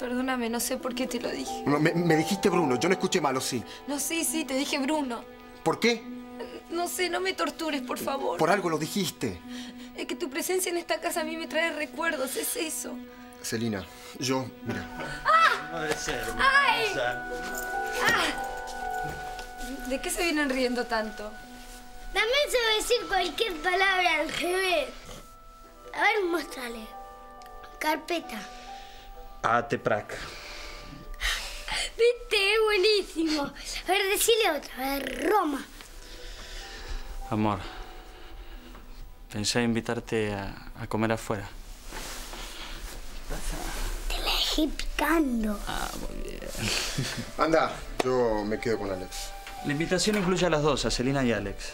Perdóname, no sé por qué te lo dije. No, me dijiste Bruno, yo no escuché mal, ¿o sí? No, sí, te dije Bruno. ¿Por qué? No sé, no me tortures, por favor. Por algo lo dijiste. Es que tu presencia en esta casa a mí me trae recuerdos, es eso. Celina, yo, mira. ¡Ah! No debe ser. ¡Ay! ¡Ah! ¿De qué se vienen riendo tanto? También se va a decir cualquier palabra al revés. A ver, muéstrale. Carpeta. Ateprac. ¿Viste? Es buenísimo. A ver, decile otra vez. Roma. Amor, pensé invitarte a comer afuera. Te la dejé picando. Ah, muy bien. Anda, yo me quedo con Alex. La invitación incluye a las dos, a Celina y Alex.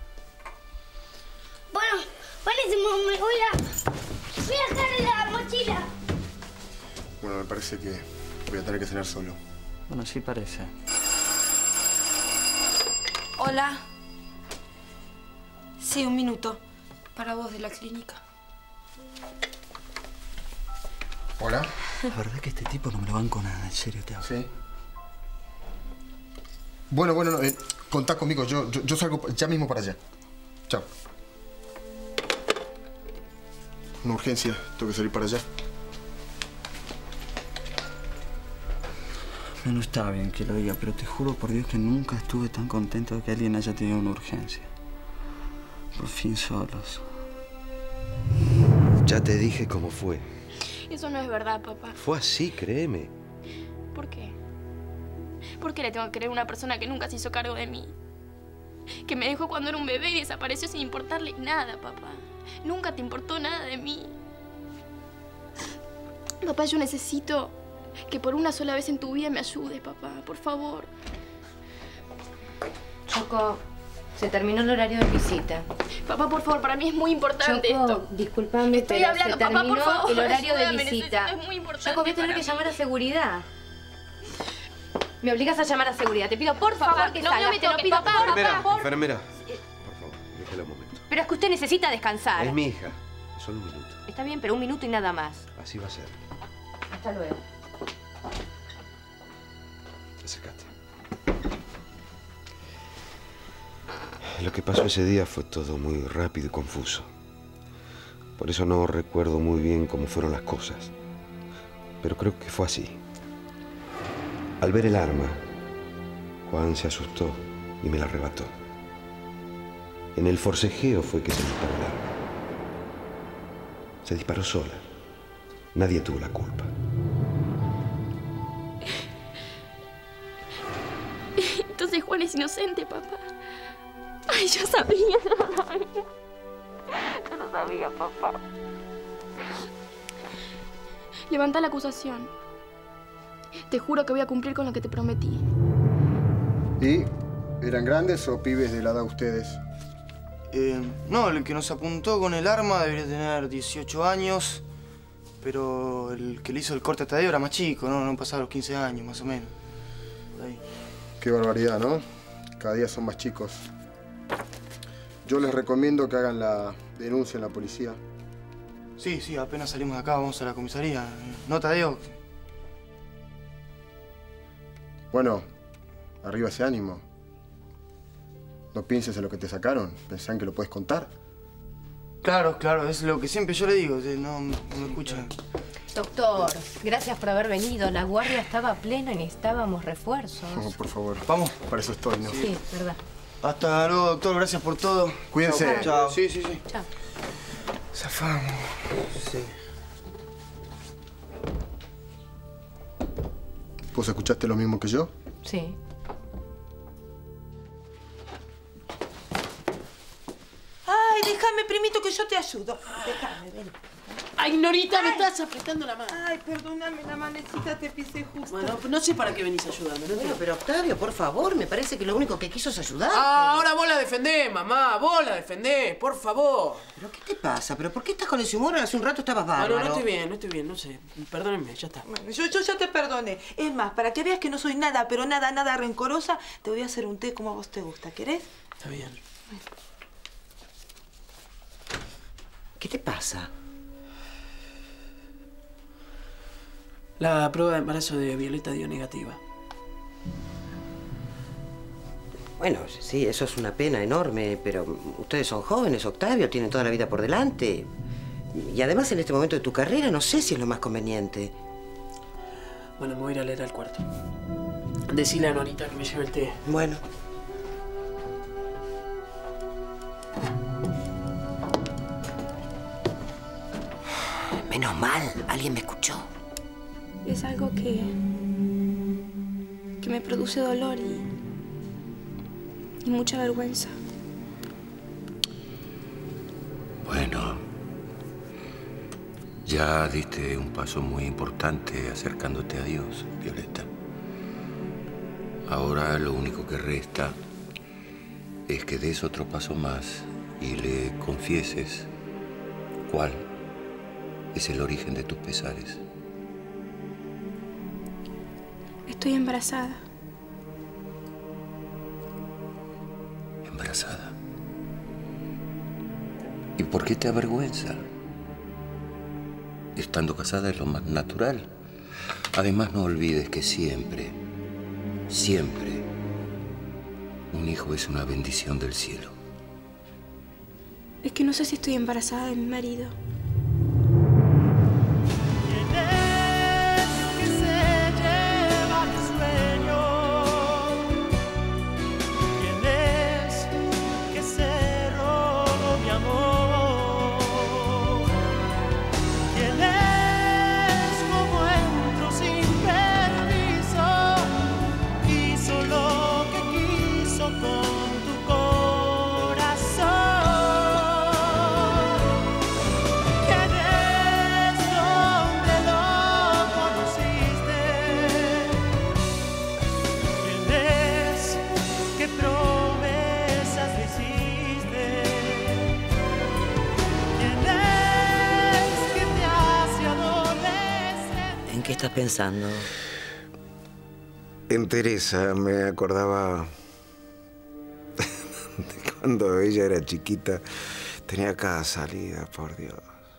Bueno, buenísimo. Me voy a dejar la mochila. Bueno, me parece que voy a tener que cenar solo. Bueno, sí parece. Hola. Sí, un minuto. Para vos de la clínica. Hola. La verdad que este tipo no me lo banco nada, en serio te hablo. Sí. Bueno, no, contá conmigo. Yo salgo ya mismo para allá. Chao. Una urgencia. Tengo que salir para allá. No está bien que lo diga, pero te juro por Dios que nunca estuve tan contento de que alguien haya tenido una urgencia. Por fin solos. Ya te dije cómo fue. Eso no es verdad, papá. Fue así, créeme. ¿Por qué? ¿Por qué le tengo que creer a una persona que nunca se hizo cargo de mí? Que me dejó cuando era un bebé y desapareció sin importarle nada, papá. Nunca te importó nada de mí. Papá, yo necesito que por una sola vez en tu vida me ayudes, papá. Por favor. Choco, se terminó el horario de visita. Papá, por favor, para mí es muy importante Choco, esto. discúlpame, Estoy pero hablando, se papá, terminó por favor, el horario de ayúdame, visita. necesito, es muy importante Choco, voy a tener para que llamar mí. a seguridad. Me obligas a llamar a seguridad. Te pido, por Papá, favor, que no, salgas. te lo Toque, pido, papá, Enfermera, por... enfermera. Por favor, déjela un momento. Pero es que usted necesita descansar. Es mi hija. Solo un minuto. Está bien, pero un minuto y nada más. Así va a ser. Hasta luego. Acércate. Lo que pasó ese día fue todo muy rápido y confuso. Por eso no recuerdo muy bien cómo fueron las cosas. Pero creo que fue así. Al ver el arma, Juan se asustó y me la arrebató. En el forcejeo fue que se disparó el arma. Se disparó sola. Nadie tuvo la culpa. Entonces Juan es inocente, papá. Ay, yo sabía, Yo lo sabía, papá. Levanta la acusación. Te juro que voy a cumplir con lo que te prometí. ¿Y eran grandes o pibes de la edad de ustedes? No, el que nos apuntó con el arma debería tener 18 años, pero el que le hizo el corte a Tadeo era más chico, ¿no? No pasaba los 15 años, más o menos. Por ahí. Qué barbaridad, ¿no? Cada día son más chicos. Yo les recomiendo que hagan la denuncia en la policía. Sí, apenas salimos de acá vamos a la comisaría. ¿No, Tadeo? Bueno, arriba ese ánimo. No pienses en lo que te sacaron. Pensá en que lo puedes contar. Claro, es lo que siempre yo le digo. No me escucha. Doctor, gracias por haber venido. La guardia estaba plena y necesitábamos refuerzos. Oh, por favor. Vamos. Para eso estoy, ¿no? Sí, verdad. Hasta luego, doctor. Gracias por todo. Cuídense. Chao. Sí. Chao. Zafamos. Sí. ¿Vos escuchaste lo mismo que yo? Sí. Ay, déjame, primito, que yo te ayudo. Déjame, ven. Ay, Norita, me estás apretando la mano. Ay, perdóname, la manecita te pisé justo. Bueno, no sé para qué venís a ayudarme, ¿no? Bueno, pero Octavio, por favor, me parece que lo único que quiso es ayudarte. Ah, ahora vos la defendés, mamá. Vos la defendés, por favor. ¿Pero qué te pasa? ¿Pero por qué estás con ese humor? Hace un rato estabas bárbaro. Bueno, no estoy bien, no sé. Perdónenme, ya está. Bueno, yo ya te perdoné. Es más, para que veas que no soy nada, pero nada rencorosa, te voy a hacer un té como a vos te gusta. ¿Querés? Está bien. ¿Qué te pasa? La prueba de embarazo de Violeta dio negativa. Bueno, sí, eso es una pena enorme, pero ustedes son jóvenes, Octavio, tienen toda la vida por delante. Y además, en este momento de tu carrera, no sé si es lo más conveniente. Bueno, me voy a ir a leer al cuarto. Decile a Norita que me lleve el té. Bueno. Menos mal, alguien me escuchó. Es algo que me produce dolor y mucha vergüenza. Bueno, ya diste un paso muy importante acercándote a Dios, Violeta. Ahora lo único que resta es que des otro paso más y le confieses cuál es el origen de tus pesares. Estoy embarazada. ¿Embarazada? ¿Y por qué te avergüenza? Estando casada es lo más natural. Además, no olvides que siempre, siempre, un hijo es una bendición del cielo. Es que no sé si estoy embarazada de mi marido. ¿Qué estás pensando? En Teresa me acordaba de cuando ella era chiquita. Tenía cada salida, por Dios.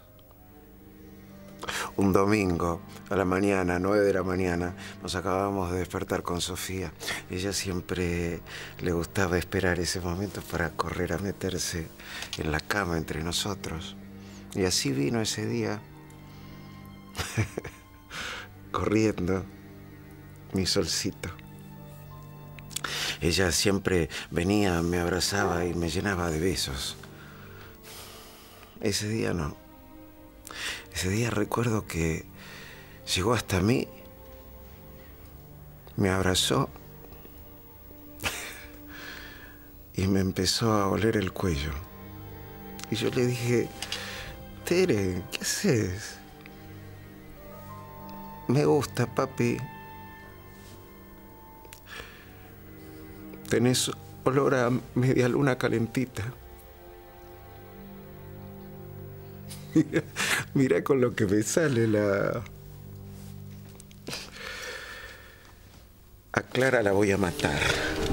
Un domingo, a la mañana, 9 de la mañana, nos acabábamos de despertar con Sofía. Ella siempre le gustaba esperar ese momento para correr a meterse en la cama entre nosotros. Y así vino ese día. Corriendo, mi solcito. Ella siempre venía, me abrazaba y me llenaba de besos. Ese día no. Ese día recuerdo que llegó hasta mí, me abrazó y me empezó a oler el cuello. Y yo le dije, Tere, ¿qué haces? Me gusta, papi. Tenés olor a media luna calentita. Mira con lo que me sale la... A Clara la voy a matar.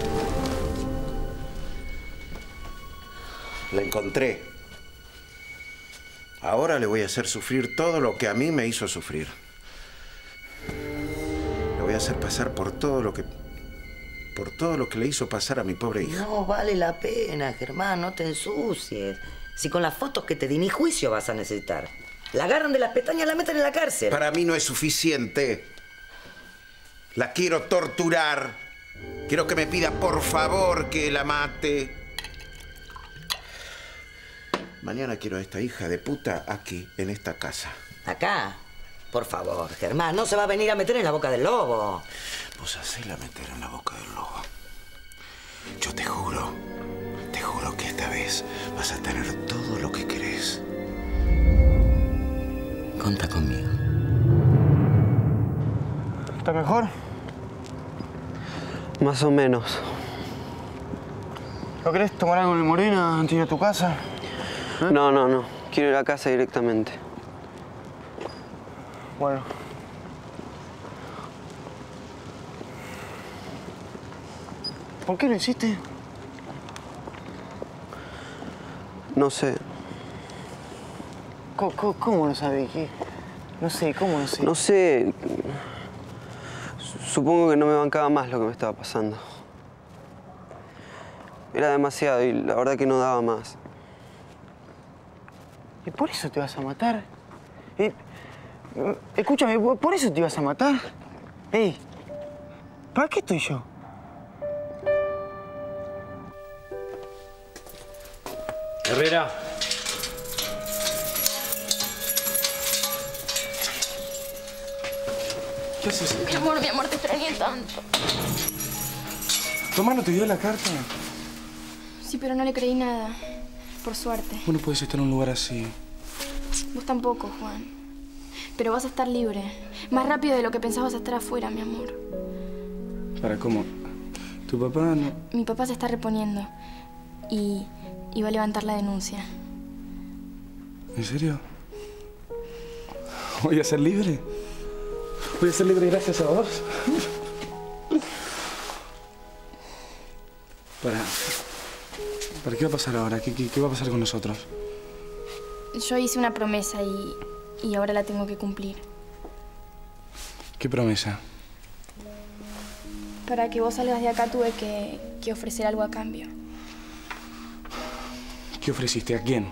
La encontré. Ahora le voy a hacer sufrir todo lo que a mí me hizo sufrir. Le voy a hacer pasar por todo lo que le hizo pasar a mi pobre hija. No vale la pena, Germán, no te ensucies. Si con las fotos que te di ni juicio vas a necesitar. La agarran de las pestañas y la meten en la cárcel. Para mí no es suficiente. La quiero torturar. Quiero que me pida por favor que la mate. Mañana quiero a esta hija de puta aquí, en esta casa. ¿Acá? Por favor, Germán, no se va a venir a meter en la boca del lobo. Vos hacéla meter en la boca del lobo. Yo te juro que esta vez vas a tener todo lo que querés. Conta conmigo. ¿Está mejor? Más o menos. ¿No querés tomar algo en el Morena antes de ir a tu casa? ¿Eh? No. Quiero ir a casa directamente. Bueno. ¿Por qué lo hiciste? No sé. ¿Cómo lo sabés? No sé, ¿cómo no sé? No sé. Supongo que no me bancaba más lo que me estaba pasando. Era demasiado y la verdad que no daba más. ¿Y por eso te vas a matar? Escúchame, ¿por eso te ibas a matar? Ey, ¿para qué estoy yo? Herrera. ¿Qué haces? Mi amor, te extrañé tanto. ¿Tomás no te dio la carta? Sí, pero no le creí nada. Por suerte. Vos no podés estar en un lugar así. Vos tampoco, Juan. Pero vas a estar libre. Más rápido de lo que pensabas estar afuera, mi amor. ¿Para cómo? ¿Tu papá no...? Mi papá se está reponiendo. Y va a levantar la denuncia. ¿En serio? ¿Voy a ser libre? ¿Voy a ser libre gracias a vos? ¿Para qué va a pasar ahora? ¿Qué va a pasar con nosotros? Yo hice una promesa y ahora la tengo que cumplir. ¿Qué promesa? Para que vos salgas de acá tuve que ofrecer algo a cambio. ¿Qué ofreciste? ¿A quién?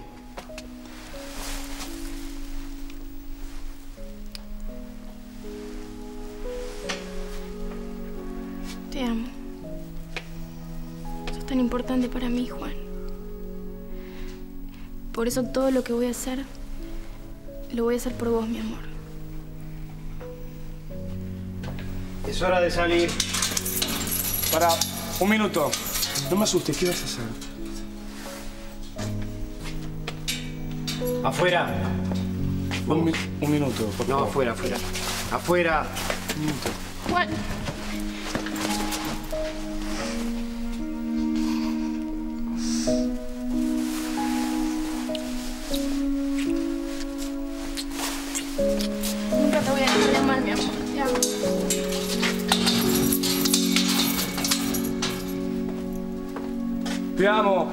Te amo. Sos tan importante para mí, Juan. Por eso todo lo que voy a hacer, lo voy a hacer por vos, mi amor. Es hora de salir. Para, un minuto. No me asustes, ¿qué vas a hacer? Afuera. Un minuto, por favor. No, afuera, afuera. Afuera. Un minuto. Juan. Nunca te voy a dejar de amar, mi amor. Te amo. ¡Te amo!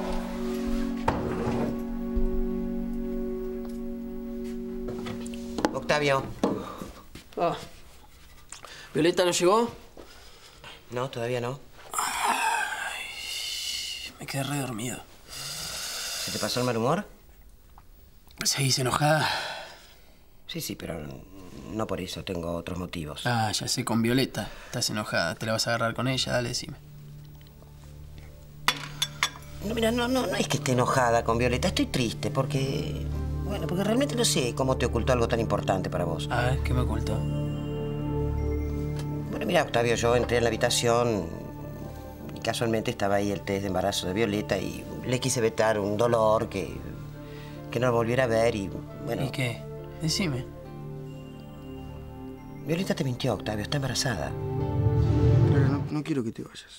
Octavio. Ah. ¿Violeta no llegó? No, todavía no. Me quedé re dormido. ¿Se te pasó el mal humor? ¿Seguís enojada? Sí, pero no por eso. Tengo otros motivos. Ah, ya sé, con Violeta. Estás enojada. ¿Te la vas a agarrar con ella? Dale, decime. No, mira, no es que esté enojada con Violeta. Estoy triste porque... Bueno, porque realmente no sé cómo te ocultó algo tan importante para vos. A ver, ¿qué me ocultó? Bueno, mira, Octavio, yo entré en la habitación y casualmente estaba ahí el test de embarazo de Violeta y le quise vetar un dolor que no lo volviera a ver y, bueno... ¿Y qué? Decime. Violeta te mintió, Octavio. Está embarazada. Clara, no quiero que te vayas.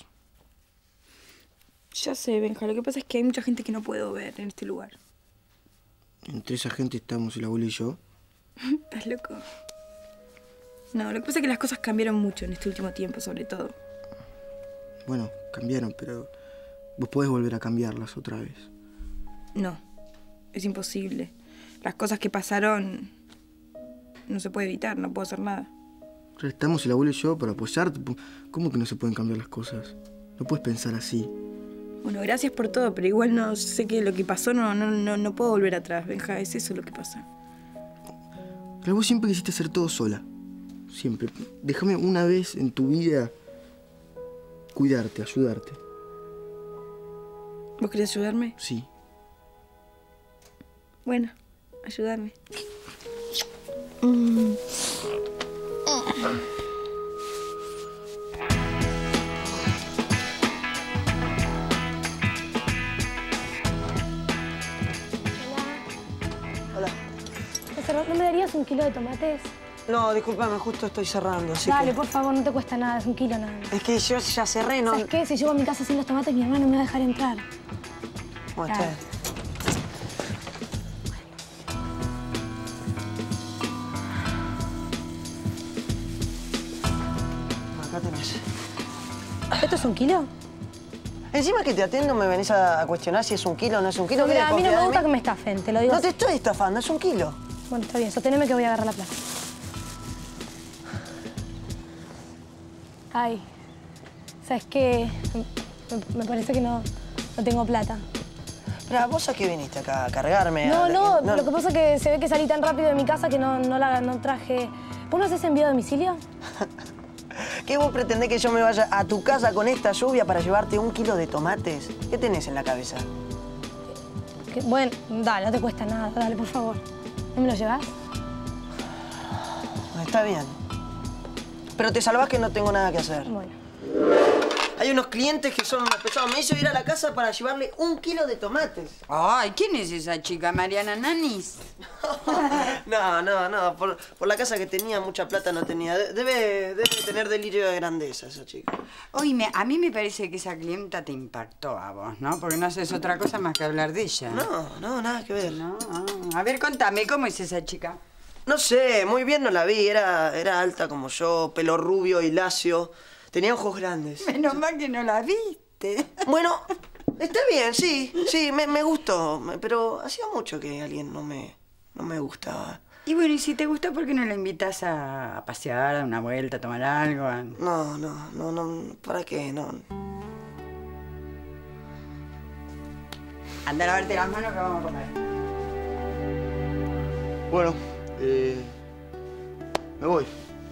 Ya sé, Benja. Lo que pasa es que hay mucha gente que no puedo ver en este lugar. Entre esa gente estamos el abuelo y yo. ¿Estás loco? No, lo que pasa es que las cosas cambiaron mucho en este último tiempo, sobre todo. Bueno, cambiaron, pero vos podés volver a cambiarlas otra vez. No, es imposible. Las cosas que pasaron no se puede evitar, no puedo hacer nada. Pero estamos el abuelo y yo para apoyarte. ¿Cómo que no se pueden cambiar las cosas? No puedes pensar así. Bueno, gracias por todo, pero igual no sé que lo que pasó no puedo volver atrás, Benja. Es eso lo que pasa. Pero vos siempre quisiste hacer todo sola. Siempre. Déjame una vez en tu vida cuidarte, ayudarte. ¿Vos querés ayudarme? Sí. Bueno, ayúdame. ¿No me darías un kilo de tomates? No, discúlpame, justo estoy cerrando, así Dale, que... por favor, no te cuesta nada, es un kilo nada más. Es que yo ya cerré, ¿no? ¿Sabes qué? Si llego a mi casa sin los tomates, mi hermano no me va a dejar entrar. Bueno, Claro. Acá tenés. ¿Esto es un kilo? Encima que te atiendo me venís a cuestionar si es un kilo o no es un kilo. No, mira, a mí no me gusta que me... me estafen, te lo digo No así. te estoy estafando, es un kilo. Bueno, está bien, sosteneme que voy a agarrar la plata. Ay, ¿sabes qué? Me parece que no tengo plata. Pero, ¿vos a qué viniste acá? ¿A cargarme? No, lo que pasa es que se ve que salí tan rápido de mi casa que no traje... ¿Vos no haces envío a domicilio? ¿Qué vos pretendés que yo me vaya a tu casa con esta lluvia para llevarte 1 kilo de tomates? ¿Qué tenés en la cabeza? Bueno, dale, no te cuesta nada. Dale, por favor. ¿No me lo llevas? Está bien. Pero te salvás que no tengo nada que hacer. Bueno. Hay unos clientes que son unos pesados. Me hizo ir a la casa para llevarle 1 kilo de tomates. Ay, ¿quién es esa chica? ¿Mariana Nanis? No. Por la casa que tenía, mucha plata no tenía. Debe tener delirio de grandeza esa chica. Oíme, a mí me parece que esa clienta te impactó a vos, ¿no? Porque no haces otra cosa más que hablar de ella. No, nada que ver. No. A ver, contame, ¿cómo es esa chica? No sé, muy bien no la vi. Era alta como yo, pelo rubio y lacio. Tenía ojos grandes. Menos mal que no la viste. Bueno, está bien, sí, me gustó. Pero hacía mucho que alguien no me gustaba. Y bueno, y si te gustó, ¿por qué no la invitas a pasear, a una vuelta, a tomar algo? No, ¿para qué? No. Anda a lavarte las manos que vamos a comer. Bueno, me voy.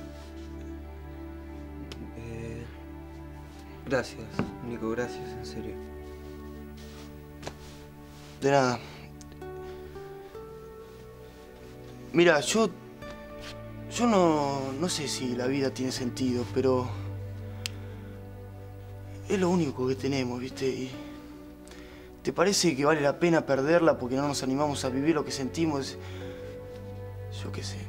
Gracias, Nico, gracias, en serio. De nada. Mira, yo no sé si la vida tiene sentido, pero es lo único que tenemos, ¿viste? Y ¿te parece que vale la pena perderla porque no nos animamos a vivir lo que sentimos? Yo qué sé.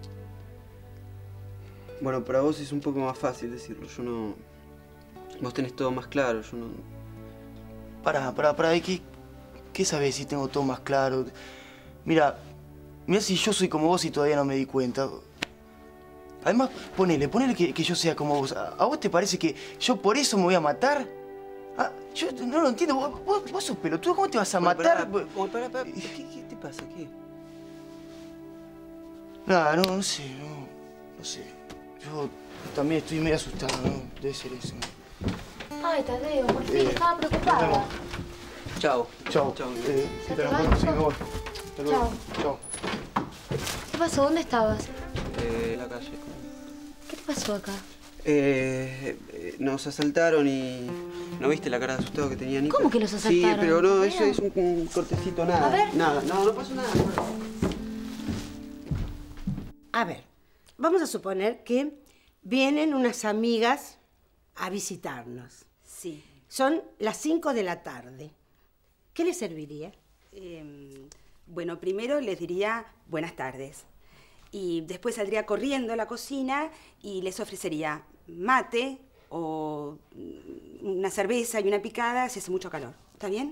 Bueno, para vos es un poco más fácil decirlo. Yo no... Vos tenés todo más claro, yo no... Pará. ¿Qué sabés si tengo todo más claro? Mira si yo soy como vos y todavía no me di cuenta. Además, ponele que yo sea como vos. ¿A vos te parece que yo por eso me voy a matar? Ah, yo no lo entiendo. Vos sos pelotudo, ¿cómo te vas a matar? Pará. ¿Qué te pasa? ¿Qué? Nada, no sé. Yo también estoy medio asustado, ¿no? Debe ser eso. Ay, Tadeo, por fin, estaba preocupada. Chao. Sí, me voy. Chao. ¿Qué pasó? ¿Dónde estabas? En la calle. ¿Qué te pasó acá? Nos asaltaron y... ¿No viste la cara de asustado que tenía Nico? ¿Cómo que los asaltaron? Sí, pero no, eso es un cortecito, nada. A ver. Nada, no pasó nada. A ver, vamos a suponer que vienen unas amigas a visitarnos. Sí. Son las 5 de la tarde. ¿Qué les serviría? Bueno, primero les diría buenas tardes. Y después saldría corriendo a la cocina y les ofrecería mate o una cerveza y una picada si hace mucho calor. ¿Está bien?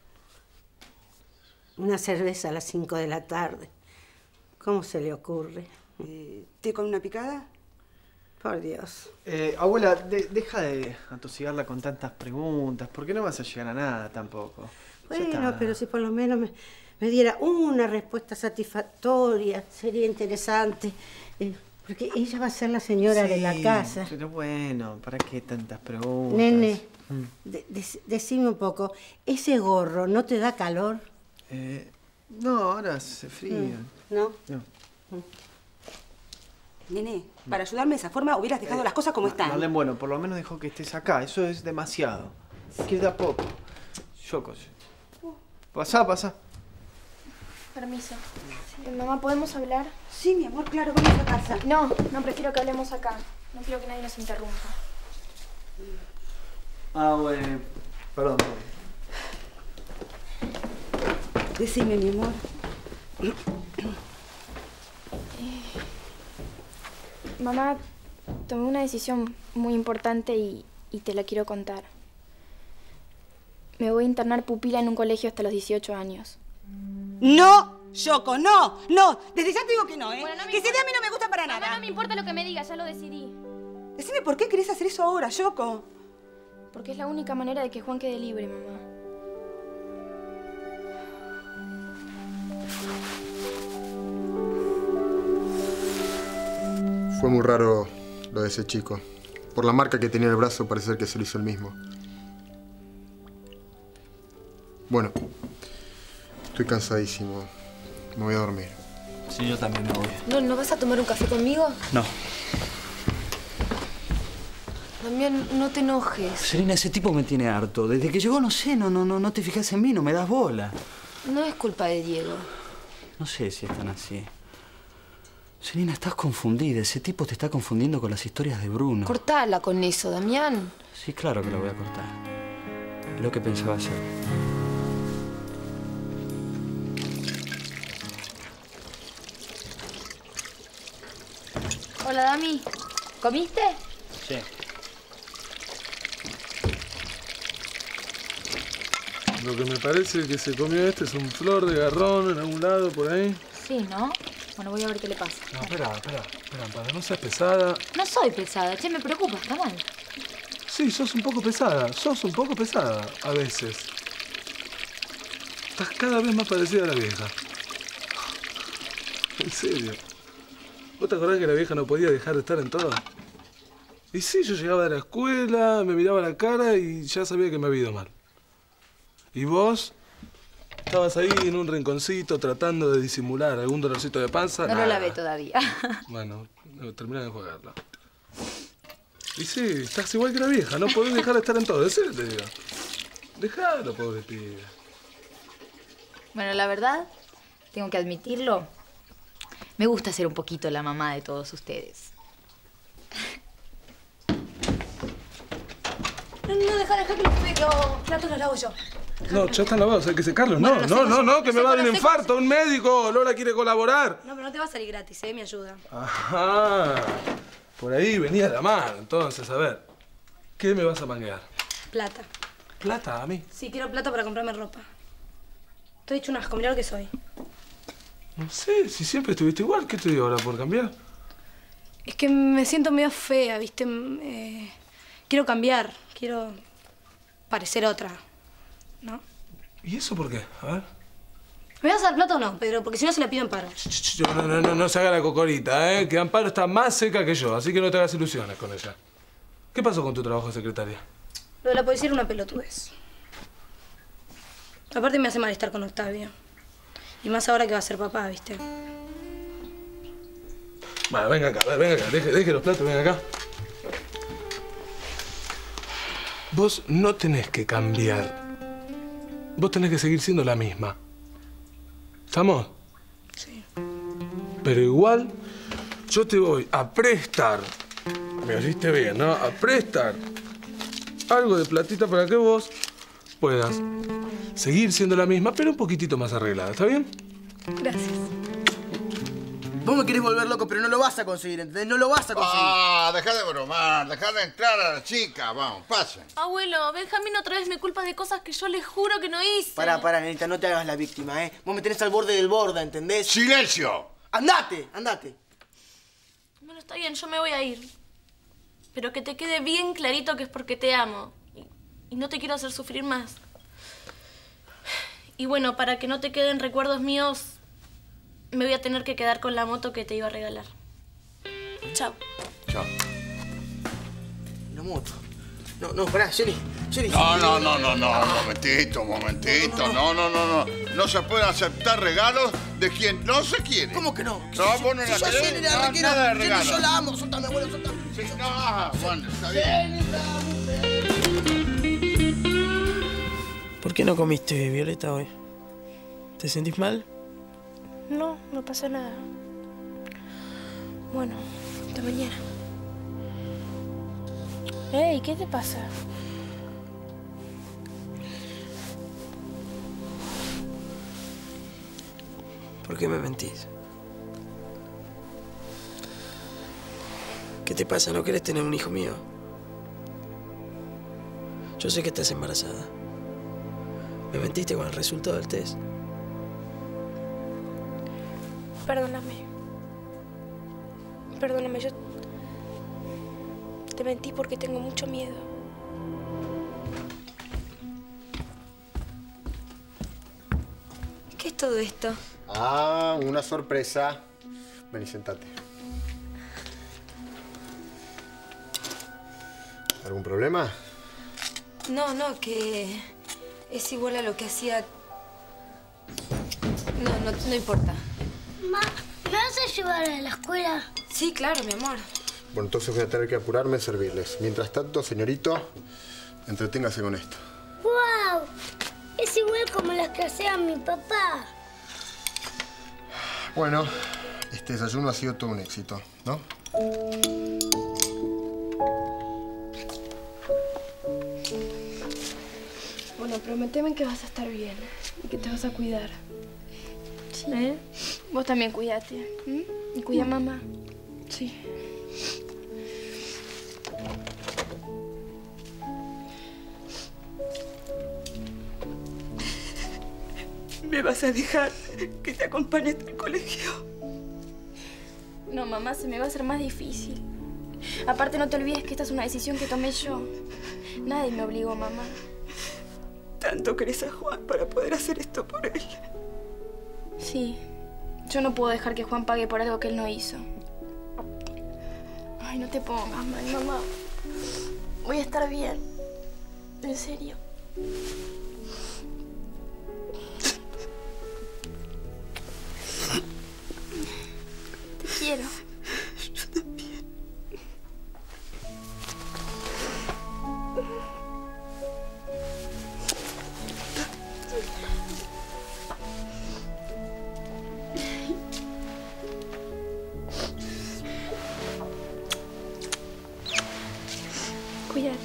Una cerveza a las 5 de la tarde. ¿Cómo se le ocurre? ¿Té con una picada? Por Dios. Abuela, deja de atosigarla con tantas preguntas. ¿Por qué no vas a llegar a nada tampoco? Bueno, pero si por lo menos me diera una respuesta satisfactoria, sería interesante. Porque ella va a ser la señora de la casa. Pero bueno, ¿para qué tantas preguntas? Nene, decime un poco, ¿ese gorro no te da calor? No, ahora hace frío. ¿No? No. Nene, para ayudarme de esa forma hubieras dejado las cosas como están. Marlene, bueno, por lo menos dejó que estés acá. Eso es demasiado. Queda poco. Yocos. Pasá. Permiso. Mamá, ¿podemos hablar? Sí, mi amor, claro, vamos a casa. No, prefiero que hablemos acá. No quiero que nadie nos interrumpa. Bueno. Perdón. Decime, mi amor. Mamá, tomé una decisión muy importante y te la quiero contar. Me voy a internar pupila en un colegio hasta los 18 años. ¡No! Yoko, no. Desde ya te digo que no, ¿eh? Bueno, que esa idea a mí no me gusta para nada. Mamá, no me importa lo que me digas, ya lo decidí. Decime por qué querés hacer eso ahora, Yoko. Porque es la única manera de que Juan quede libre, mamá. Fue muy raro lo de ese chico. Por la marca que tenía en el brazo parece ser que se lo hizo el mismo. Bueno, estoy cansadísimo. Me voy a dormir. Sí, yo también me voy. ¿No vas a tomar un café conmigo? No. Damián, no te enojes. Serena, ese tipo me tiene harto. Desde que llegó, no sé, no te fijas en mí, no me das bola. No es culpa de Diego. No sé si están así. Serena, estás confundida. Ese tipo te está confundiendo con las historias de Bruno. Cortala con eso, Damián. Sí, claro que lo voy a cortar. Es lo que pensaba hacer. Hola, Dami. ¿Comiste? Sí. Lo que me parece que se comió este es un flor de garrón en algún lado por ahí. Sí, ¿no? Bueno, voy a ver qué le pasa. No, espera, Amparo, no seas pesada. No soy pesada, che, me preocupa, está mal. Sí, sos un poco pesada a veces. Estás cada vez más parecida a la vieja. En serio. ¿Vos te acordás que la vieja no podía dejar de estar en todo? Y sí, yo llegaba de la escuela, me miraba la cara y ya sabía que me había ido mal. ¿Y vos? Estabas ahí en un rinconcito tratando de disimular algún dolorcito de panza. No lo lavé todavía. Bueno, terminá de enjuagarla. Y sí, estás igual que la vieja, no podés dejar de estar en todo, en serio te digo. Dejalo, pobre pibe. Bueno, la verdad, tengo que admitirlo, me gusta ser un poquito la mamá de todos ustedes. No, deja que los platos los lavo yo. No, ya están lavados, hay que secarlos. No, que me va a dar un infarto, un médico. Lola quiere colaborar. No, pero no te va a salir gratis, me ayuda. Ajá. Por ahí venía la mano, entonces, a ver. ¿Qué me vas a manguear? Plata. ¿Plata a mí? Sí, quiero plata para comprarme ropa. Estoy hecho un asco, mirá lo que soy. No sé, si siempre estuviste igual, ¿qué te digo ahora por cambiar? Es que me siento medio fea, ¿viste? Quiero cambiar, quiero parecer otra, ¿no? ¿Y eso por qué? A ver. ¿Me vas a dar plata o no, Pedro? Porque si no se la pido Amparo. No se haga la cocorita, ¿eh? Que Amparo está más seca que yo, así que no te hagas ilusiones con ella. ¿Qué pasó con tu trabajo de secretaria? Lo de la poesía era una pelotudez. Aparte me hace mal estar con Octavio. Y más ahora que va a ser papá, ¿viste? Bueno, venga acá, deje los platos, venga acá. Vos no tenés que cambiar. Vos tenés que seguir siendo la misma. ¿Estamos? Sí. Pero igual, yo te voy a prestar, me oíste bien, ¿no? A prestar algo de platita para que vos puedas seguir siendo la misma, pero un poquitito más arreglada, ¿está bien? Gracias. Vos me querés volver loco, pero no lo vas a conseguir, ¿entendés? No lo vas a conseguir. Ah, dejá de bromar, dejá de entrar a la chica, vamos, pasen. Abuelo, Benjamín otra vez me culpa de cosas que yo le juro que no hice. Pará, nenita, no te hagas la víctima, ¿eh? Vos me tenés al borde del borda, ¿entendés? ¡Silencio! ¡Andate! Bueno, está bien, yo me voy a ir. Pero que te quede bien clarito que es porque te amo. Y no te quiero hacer sufrir más. Y bueno, para que no te queden recuerdos míos, me voy a tener que quedar con la moto que te iba a regalar. Chao. Chao. La moto. No, pará, Jenny. No, momentito. No. No se pueden aceptar regalos de quien no se quiere. ¿Cómo que no? No, vos no la querés, nada de regalos. Yo la amo, soltame, abuelo, soltame. Sí, no, bueno, está bien. ¿Por qué no comiste, Violeta, hoy? ¿Te sentís mal? No pasa nada. Bueno, hasta mañana. Ey, ¿qué te pasa? ¿Por qué me mentís? ¿Qué te pasa? ¿No querés tener un hijo mío? Yo sé que estás embarazada. Me mentiste con el resultado del test. Perdóname, yo te mentí porque tengo mucho miedo. ¿Qué es todo esto? Ah, una sorpresa. Vení, sentate. ¿Algún problema? No, que es igual a lo que hacía... No importa. Ma, ¿me vas a llevar a la escuela? Sí, claro, mi amor. Bueno, entonces voy a tener que apurarme a servirles. Mientras tanto, señorito, entreténgase con esto. ¡Wow! Es igual como las que hacía mi papá. Bueno, este desayuno ha sido todo un éxito, ¿no? Bueno, prométeme que vas a estar bien y que te vas a cuidar. Sí. ¿Eh? Vos también cuídate. ¿Y cuida a mamá? Sí. ¿Me vas a dejar que te acompañe hasta el colegio? No, mamá, se me va a hacer más difícil. Aparte, no te olvides que esta es una decisión que tomé yo. Nadie me obligó, mamá. ¿Tanto querés a Juan para poder hacer esto por él? Sí. Yo no puedo dejar que Juan pague por algo que él no hizo. Ay, no te pongas mal, mamá. Voy a estar bien. En serio. Te quiero. Yo también. Cuídate.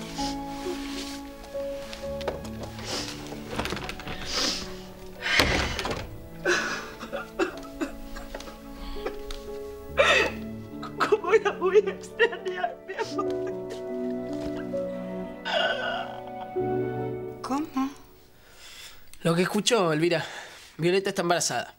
¿Cómo la voy a extrañar, mi amor? ¿Cómo? Lo que escuchó, Elvira. Violeta está embarazada.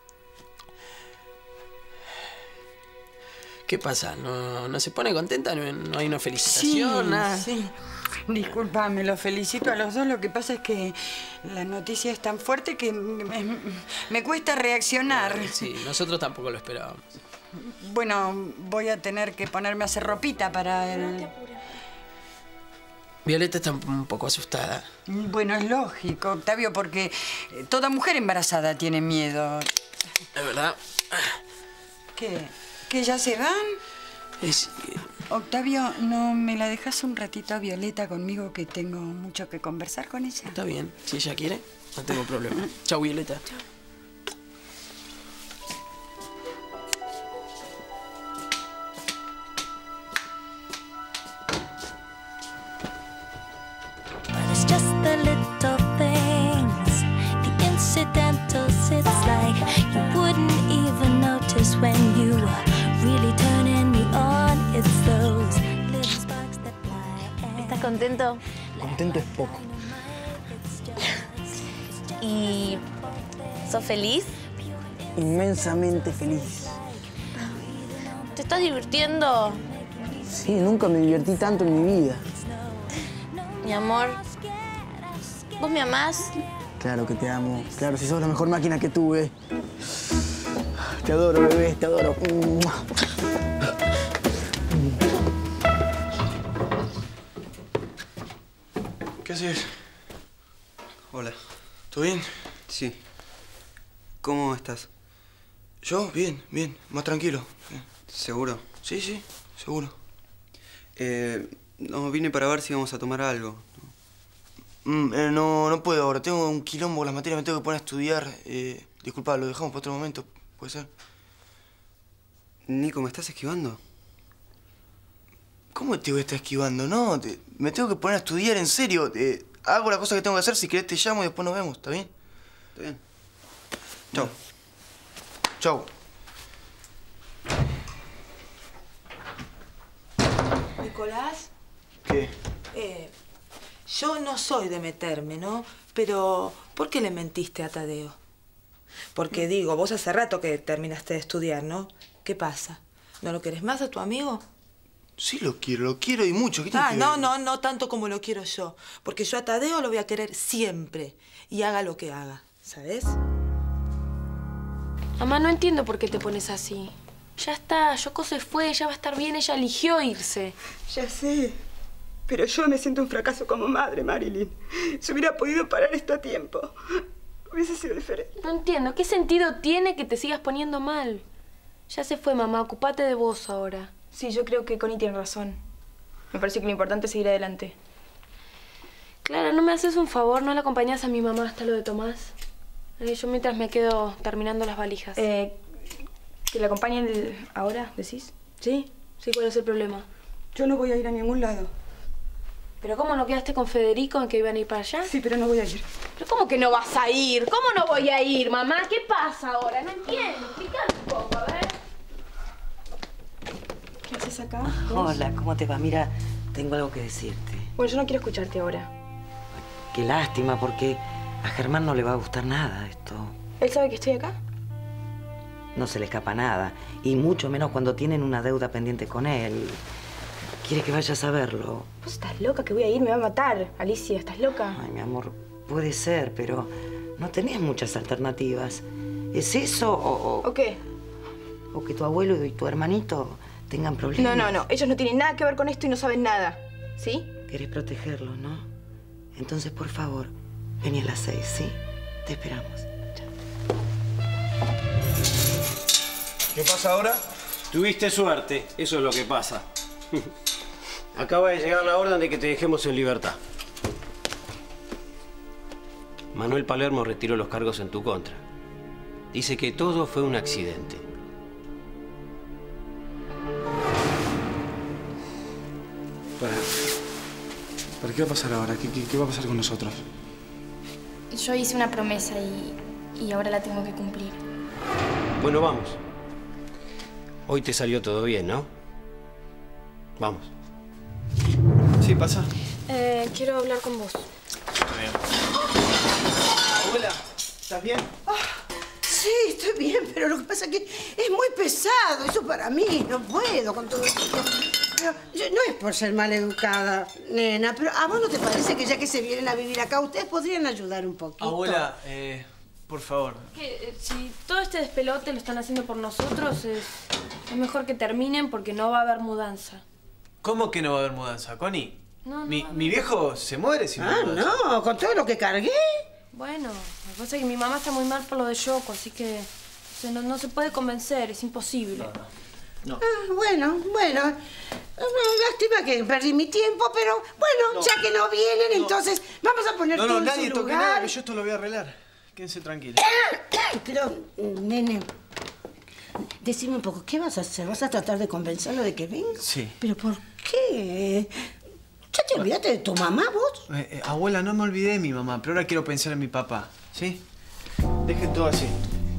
¿Qué pasa? ¿No se pone contenta? ¿No hay una felicitación? Nada. Sí. Disculpame, los felicito a los dos. Lo que pasa es que la noticia es tan fuerte que me cuesta reaccionar. Sí, nosotros tampoco lo esperábamos. Bueno, voy a tener que ponerme a hacer ropita para el... Violeta está un poco asustada. Bueno, es lógico, Octavio, porque toda mujer embarazada tiene miedo. Es verdad. ¿Qué? ¿Que ya se van? Octavio, ¿no me la dejas un ratito a Violeta conmigo, que tengo mucho que conversar con ella? Está bien. Si ella quiere, no tengo problema. Chau, Violeta. Chau. It's just the little things, the incidentals. It's like you wouldn't even notice when you were really turning me on. It's those little sparks that fly. ¿Estás contento? Contento es poco. ¿Y sos feliz? Inmensamente feliz. ¿Te estás divirtiendo? Sí, nunca me divertí tanto en mi vida. Mi amor, ¿vos me amás? Claro que te amo. Claro, si sos la mejor máquina que tuve. Te adoro, bebé, te adoro. ¿Qué haces? Hola. ¿Todo bien? Sí. ¿Cómo estás? Yo, bien, bien. Más tranquilo. Bien. ¿Seguro? Sí, sí, seguro. No, vine para ver si vamos a tomar algo. No puedo ahora. Tengo un quilombo con las materias, me tengo que poner a estudiar. Disculpa, lo dejamos para otro momento. ¿Puede ser? Nico, ¿me estás esquivando? ¿Cómo te voy a estar esquivando? No, me tengo que poner a estudiar, en serio. Hago la cosa que tengo que hacer, si querés te llamo y después nos vemos, ¿está bien? Está bien. Chau. Chau. Nicolás, ¿Qué? yo no soy de meterme, ¿no? Pero, ¿por qué le mentiste a Tadeo? Porque digo, vos hace rato que terminaste de estudiar, ¿no? ¿Qué pasa? ¿No lo querés más a tu amigo? Sí lo quiero y mucho. ¿Qué tiene que ver? No tanto como lo quiero yo. Porque yo a Tadeo lo voy a querer siempre. Y haga lo que haga, ¿sabes? Mamá, no entiendo por qué te pones así. Ya está, Yoko se fue, ya va a estar bien, ella eligió irse. Ya sé. Pero yo me siento un fracaso como madre, Marilyn. Si hubiera podido parar esto a tiempo, hubiese sido diferente. No entiendo. ¿Qué sentido tiene que te sigas poniendo mal? Ya se fue, mamá. Ocupate de vos ahora. Sí, yo creo que Connie tiene razón. Me parece que lo importante es seguir adelante. Clara, ¿no me haces un favor? ¿No le acompañás a mi mamá hasta lo de Tomás? Yo mientras me quedo terminando las valijas. ¿Que le acompañen ahora, decís? ¿Sí? Sí, ¿cuál es el problema? Yo no voy a ir a ningún lado. ¿Pero cómo no quedaste con Federico en que iban a ir para allá? Sí, pero no voy a ir. ¿Pero cómo que no vas a ir? ¿Cómo no voy a ir, mamá? ¿Qué pasa ahora? No entiendo. Explícame un poco, a ver. ¿Qué haces acá? Hola, ¿cómo te va? Mira, tengo algo que decirte. Bueno, yo no quiero escucharte ahora. Qué lástima, porque a Germán no le va a gustar nada esto. ¿Él sabe que estoy acá? No se le escapa nada. Y mucho menos cuando tienen una deuda pendiente con él. Quiere que vayas a verlo. Vos estás loca, que voy a ir, me va a matar. Alicia, ¿estás loca? Ay, mi amor, puede ser, pero no tenés muchas alternativas. ¿Es eso o...? ¿O qué? O que tu abuelo y tu hermanito tengan problemas. No. Ellos no tienen nada que ver con esto y no saben nada. ¿Sí? Querés protegerlos, ¿no? Entonces, por favor, vení a las 6, ¿sí? Te esperamos. ¿Qué pasa ahora? Tuviste suerte, eso es lo que pasa. Acaba de llegar la orden de que te dejemos en libertad. Manuel Palermo retiró los cargos en tu contra. Dice que todo fue un accidente. ¿Para qué va a pasar ahora? ¿Qué va a pasar con nosotros? Yo hice una promesa y ahora la tengo que cumplir. Bueno, vamos. Hoy te salió todo bien, ¿no? Vamos. Sí, pasa. Quiero hablar con vos. Abuela, ¿estás bien? Sí, estoy bien, pero lo que pasa es que es muy pesado. Eso para mí, no puedo con todo esto. Pero no es por ser maleducada, nena, pero ¿a vos no te parece que ya que se vienen a vivir acá, ustedes podrían ayudar un poquito? Abuela, por favor. Que si todo este despelote lo están haciendo por nosotros, es mejor que terminen porque no va a haber mudanza. ¿Cómo que no va a haber mudanza, Connie? No, Mi viejo se muere sin mudanza. No, con todo lo que cargué. Bueno, lo que pasa es que mi mamá está muy mal por lo de Yoko, así que no se puede convencer, es imposible. No. Bueno. Lástima que perdí mi tiempo, pero bueno, ya que no vienen, entonces vamos a poner todo en nadie su toque lugar. nada, que yo esto lo voy a arreglar. Quédense tranquilos. Pero, nene, decime un poco, ¿qué vas a hacer? ¿Vas a tratar de convencerlo de que venga? Sí. ¿Pero por qué? ¿Ya te olvidaste de tu mamá, vos? Abuela, no me olvidé de mi mamá, pero ahora quiero pensar en mi papá, ¿sí? Dejen todo así.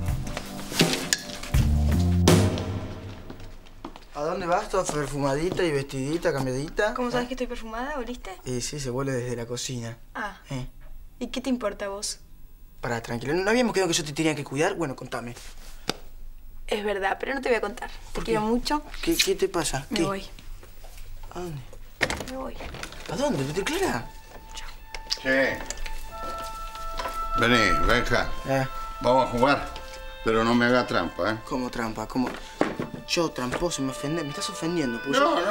¿A dónde vas? ¿Toda perfumadita y vestidita, cambiadita? ¿Cómo sabes que estoy perfumada? ¿Oliste? Sí, se vuelve desde la cocina. Ah. ¿Y qué te importa a vos? Pará, tranquila. ¿No habíamos quedado que yo te tenía que cuidar? Bueno, contame. Es verdad, pero no te voy a contar. Te quiero mucho. ¿Qué te pasa? Me voy. ¿A dónde? Me voy. ¿A dónde? ¿Te Clara? Sí. Vení, Benja. Vamos a jugar. Pero no me haga trampa, ¿eh? ¿Cómo trampa? ¿Cómo? Yo, tramposo, me estás ofendiendo. Pues No.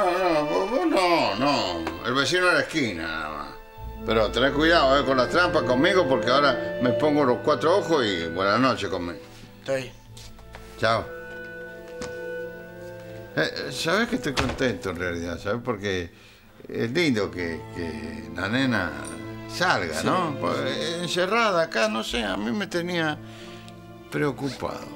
El vecino de la esquina, nada más. Pero tenés cuidado, con las trampas conmigo, porque ahora me pongo los 4 ojos y buenas noches conmigo. Está bien. Chao. ¿Sabes que estoy contento en realidad? ¿Sabes? Porque es lindo que la nena salga, ¿no? Pues, encerrada acá, no sé, a mí me tenía preocupado.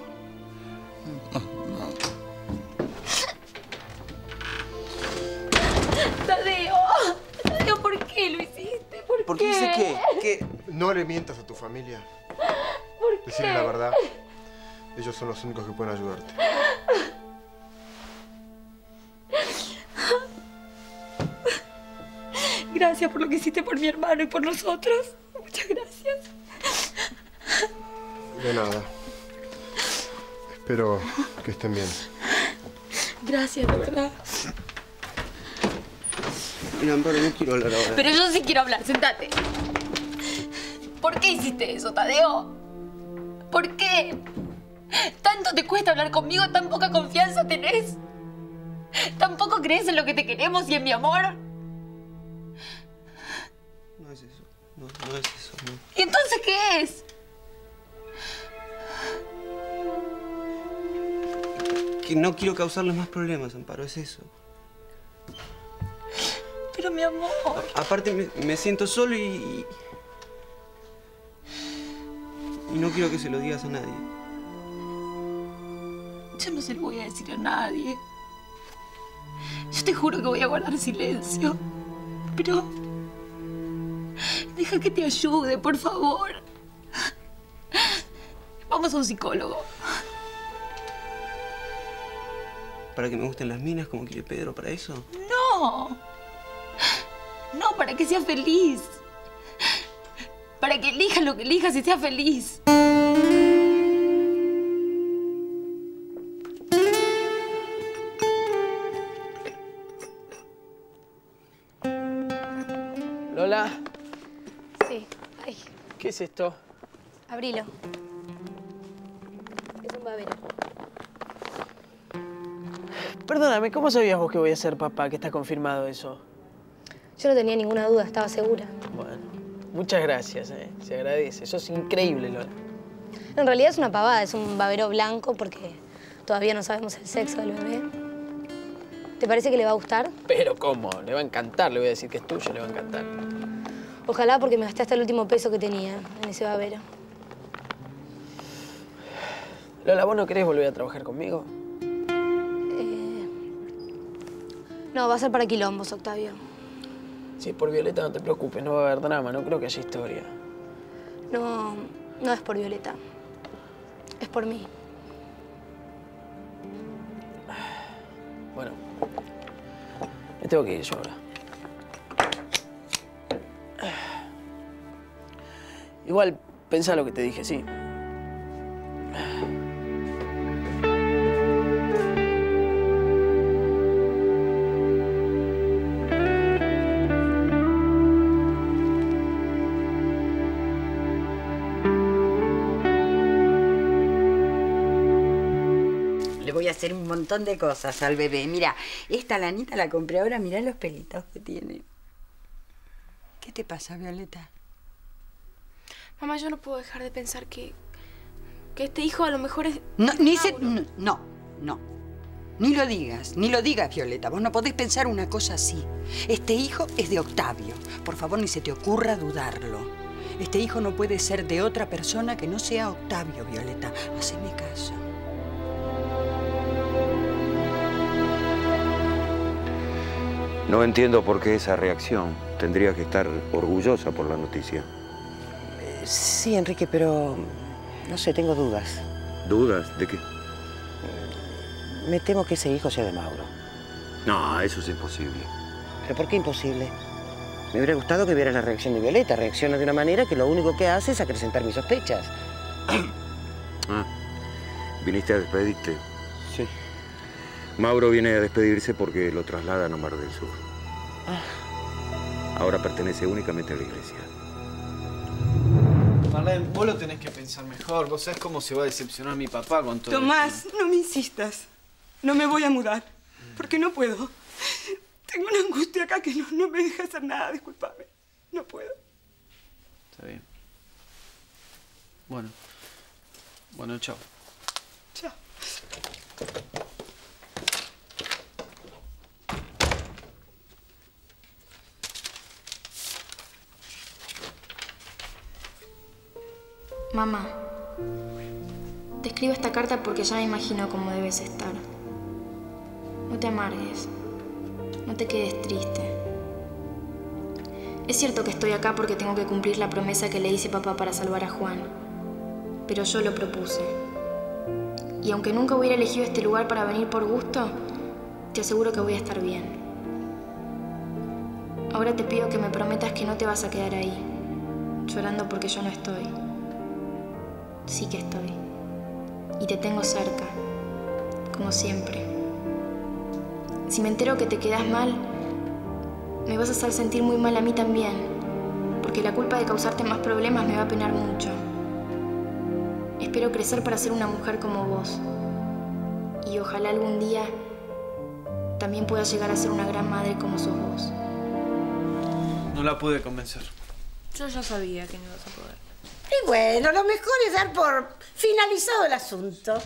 Tadeo, ¿por qué lo hiciste? ¿Por qué? dice que no le mientas a tu familia. ¿Por qué? Decirle la verdad. Ellos son los únicos que pueden ayudarte. Gracias por lo que hiciste por mi hermano y por nosotros. Muchas gracias. De nada. Espero que estén bien. Gracias, de verdad. No, pero no quiero hablar ahora. Pero yo sí quiero hablar, sentate. ¿Por qué hiciste eso, Tadeo? ¿Por qué? ¿Tanto te cuesta hablar conmigo? ¿Tan poca confianza tenés? ¿Tampoco crees en lo que te queremos y en mi amor? es eso. No es eso, no. ¿Y entonces qué es? Que no quiero causarles más problemas, Amparo, es eso. Pero mi amor... Aparte me siento solo y no quiero que se lo digas a nadie. Yo no se lo voy a decir a nadie. Yo te juro que voy a guardar silencio. Pero... deja que te ayude, por favor. Vamos a un psicólogo. ¿Para que me gusten las minas como quiere Pedro? ¿Para eso? No. No, para que seas feliz. Para que elijas lo que elijas y seas feliz. Lola, Sí. Ay, ¿qué es esto? abrilo. Es un babero. Perdóname, ¿cómo sabías vos que voy a ser papá, que está confirmado eso? Yo no tenía ninguna duda, estaba segura. Bueno, muchas gracias, se agradece. Sos increíble, Lola. En realidad es una pavada, es un babero blanco porque todavía no sabemos el sexo del bebé. ¿Te parece que le va a gustar? Pero ¿cómo? Le va a encantar, le voy a decir que es tuyo, le va a encantar. Ojalá, porque me gasté hasta el último peso que tenía en ese babero. Lola, ¿vos no querés volver a trabajar conmigo? No, va a ser para quilombos, Octavio. Si es por Violeta, no te preocupes, no va a haber drama, no creo que haya historia. No, no es por Violeta. Es por mí. Bueno, me tengo que ir yo ahora. Igual, pensá lo que te dije, sí. Le voy a hacer un montón de cosas al bebé. Mira, esta lanita la compré ahora, mirá los pelitos que tiene. ¿Qué te pasa, Violeta? Mamá, yo no puedo dejar de pensar que este hijo a lo mejor es... No, no. Ni lo digas, Violeta. Vos no podés pensar una cosa así. Este hijo es de Octavio. Por favor, ni se te ocurra dudarlo. Este hijo no puede ser de otra persona que no sea Octavio, Violeta. Haceme caso. No entiendo por qué esa reacción. Tendría que estar orgullosa por la noticia. Sí, Enrique, pero no sé, tengo dudas. ¿Dudas? ¿De qué? Me temo que ese hijo sea de Mauro. No, eso es imposible. ¿Pero por qué imposible? Me hubiera gustado que viera la reacción de Violeta. Reacciona de una manera que lo único que hace es acrecentar mis sospechas. Ah, ¿viniste a despedirte? Sí. Mauro viene a despedirse porque lo trasladan a Mar del Sur. Ahora pertenece únicamente a la iglesia. Marlene, vos lo tenés que pensar mejor. Vos sabés cómo se va a decepcionar mi papá con todo Tomás, no me insistas. No me voy a mudar. Porque no puedo. Tengo una angustia acá que no me deja hacer nada. Discúlpame. No puedo. Está bien. Bueno, chao. Chao. Mamá, te escribo esta carta porque ya me imagino cómo debes estar. No te amargues, no te quedes triste. Es cierto que estoy acá porque tengo que cumplir la promesa que le hice a papá para salvar a Juan, pero yo lo propuse. Y aunque nunca hubiera elegido este lugar para venir por gusto, te aseguro que voy a estar bien. Ahora te pido que me prometas que no te vas a quedar ahí, llorando porque yo no estoy. Sí que estoy. Y te tengo cerca, como siempre. Si me entero que te quedas mal, me vas a hacer sentir muy mal a mí también, porque la culpa de causarte más problemas me va a penar mucho. Espero crecer para ser una mujer como vos. Y ojalá algún día también pueda llegar a ser una gran madre como sos vos. No la pude convencer. Yo ya sabía que no ibas a poder. Y bueno, lo mejor es dar por finalizado el asunto.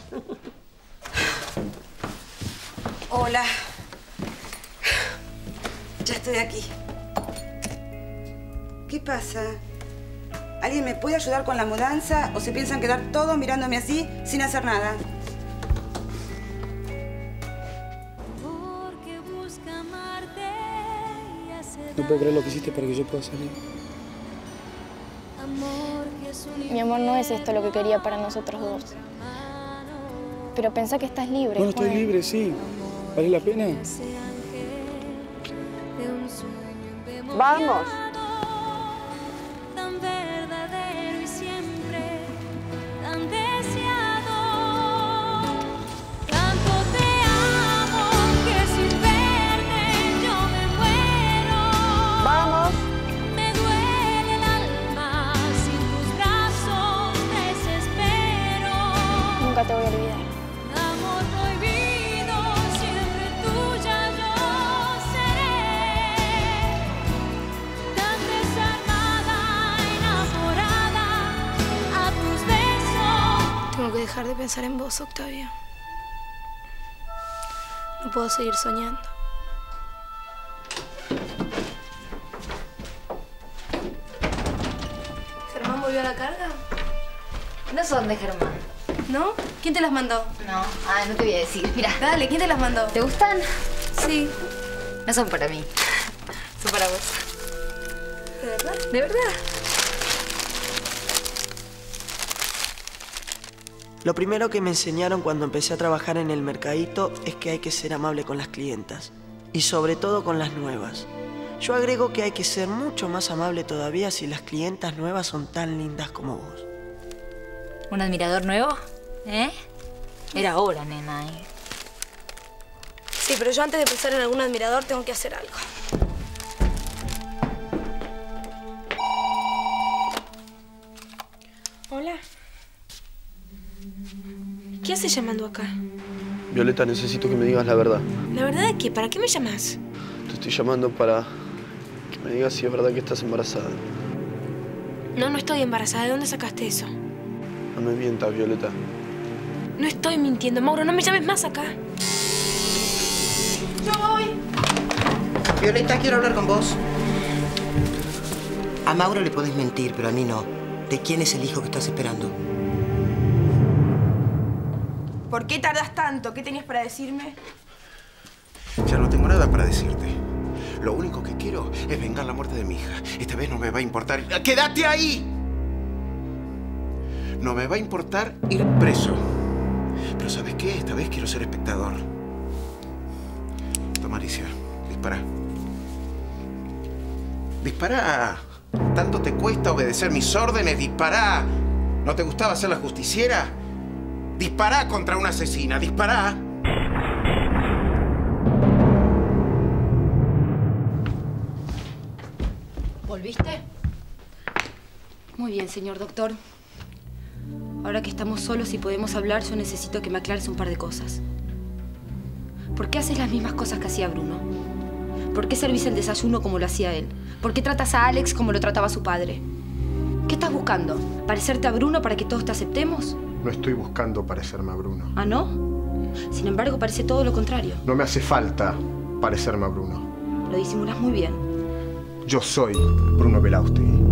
Hola. Ya estoy aquí. ¿Qué pasa? ¿Alguien me puede ayudar con la mudanza o se piensan quedar todos mirándome así sin hacer nada? No puedo creer lo que hiciste para que yo pueda salir. Mi amor, no es esto lo que quería para nosotros dos. Pero pensá que estás libre. Bueno, estoy Juan. libre, sí. ¿Vale la pena? ¡Vamos! Tan verdadero y siempre tan deseado. Tanto te amo que sin verte yo me muero. ¡Vamos! Me duele el alma, sin tus brazos desespero. Nunca te voy a olvidar. Amor prohibido, siempre tuya yo seré. Tan desarmada, enamorada, a tus besos. Tengo que dejar de pensar en vos, Octavio. No puedo seguir soñando. ¿Germán volvió a la carga? No son de Germán. ¿No? ¿Quién te las mandó? No, no te voy a decir. Mira. Dale, ¿quién te las mandó? ¿Te gustan? Sí. No son para mí. Son para vos. ¿De verdad? ¿De verdad? Lo primero que me enseñaron cuando empecé a trabajar en el mercadito es que hay que ser amable con las clientas. Y sobre todo con las nuevas. Yo agrego que hay que ser mucho más amable todavía si las clientas nuevas son tan lindas como vos. ¿Un admirador nuevo? ¿Eh? Era hora, nena. Sí, pero yo antes de pensar en algún admirador tengo que hacer algo. Hola. ¿Qué haces llamando acá? Violeta, necesito que me digas la verdad. ¿La verdad de qué? ¿Para qué me llamas? Te estoy llamando para que me digas si es verdad que estás embarazada. No, no estoy embarazada. ¿De dónde sacaste eso? No me mientas, Violeta. No estoy mintiendo, Mauro. No me llames más acá. ¡Yo voy! Violeta, quiero hablar con vos. A Mauro le podés mentir, pero a mí no. ¿De quién es el hijo que estás esperando? ¿Por qué tardas tanto? ¿Qué tenías para decirme? Ya no tengo nada para decirte. Lo único que quiero es vengar la muerte de mi hija. Esta vez no me va a importar... ¡Quédate ahí! No me va a importar ir preso. Pero ¿sabes qué? Esta vez quiero ser espectador. Toma, Alicia. Dispara. ¡Dispara! ¿Tanto te cuesta obedecer mis órdenes? ¡Dispara! ¿No te gustaba ser la justiciera? ¡Dispará contra una asesina! ¡Dispará! ¿Volviste? Muy bien, señor doctor. Ahora que estamos solos y podemos hablar, yo necesito que me aclares un par de cosas. ¿Por qué haces las mismas cosas que hacía Bruno? ¿Por qué servís el desayuno como lo hacía él? ¿Por qué tratas a Alex como lo trataba su padre? ¿Qué estás buscando? ¿Parecerte a Bruno para que todos te aceptemos? No estoy buscando parecerme a Bruno. ¿Ah, no? Sin embargo, parece todo lo contrario. No me hace falta parecerme a Bruno. Lo disimulas muy bien. Yo soy Bruno Belaustegui.